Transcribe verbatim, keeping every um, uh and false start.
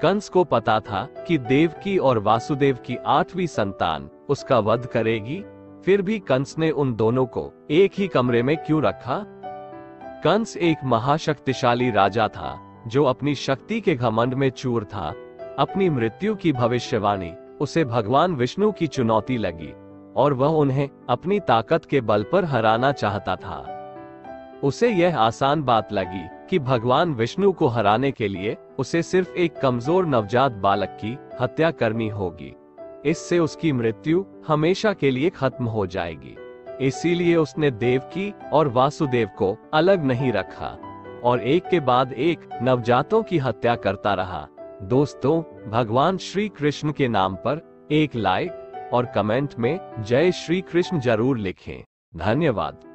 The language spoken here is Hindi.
कंस को पता था कि देवकी और वासुदेव की आठवीं संतान उसका वध करेगी, फिर भी कंस ने उन दोनों को एक ही कमरे में क्यों रखा? कंस एक महाशक्तिशाली राजा था जो अपनी शक्ति के घमंड में चूर था। अपनी मृत्यु की भविष्यवाणी उसे भगवान विष्णु की चुनौती लगी और वह उन्हें अपनी ताकत के बल पर हराना चाहता था। उसे यह आसान बात लगी कि भगवान विष्णु को हराने के लिए उसे सिर्फ एक कमजोर नवजात बालक की हत्या करनी होगी। इससे उसकी मृत्यु हमेशा के लिए खत्म हो जाएगी। इसीलिए उसने देवकी और वासुदेव को अलग नहीं रखा और एक के बाद एक नवजातों की हत्या करता रहा। दोस्तों, भगवान श्री कृष्ण के नाम पर एक लाइक और कमेंट में जय श्री कृष्ण जरूर लिखें। धन्यवाद।